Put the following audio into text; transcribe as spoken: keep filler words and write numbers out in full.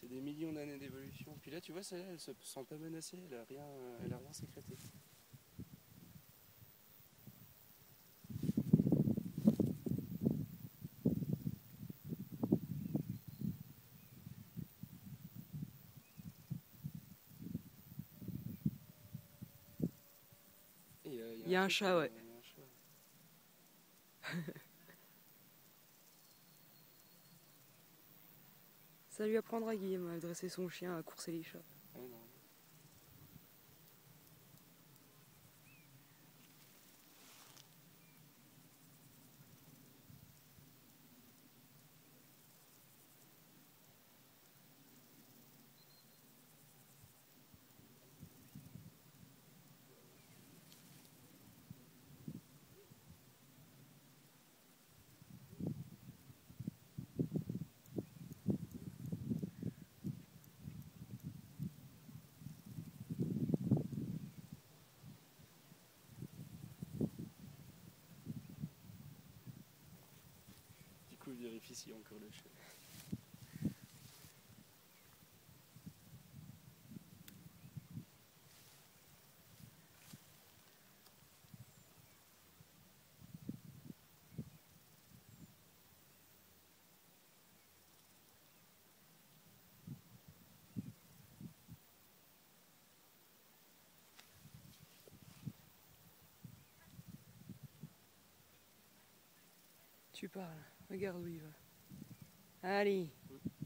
C'est des millions d'années d'évolution. Puis là, tu vois, celle-là, elle se sent pas menacée, elle a rien, elle a rien sécrété. Il y a, y a Il y a un truc, chat, euh, ouais. y a un chat. Ça lui apprendra, Guillaume, à dresser son chien, à courser les chats. Ouais, non. Du coup, vérifie s'il y a encore le chat. Tu parles, regarde où il va. Allez.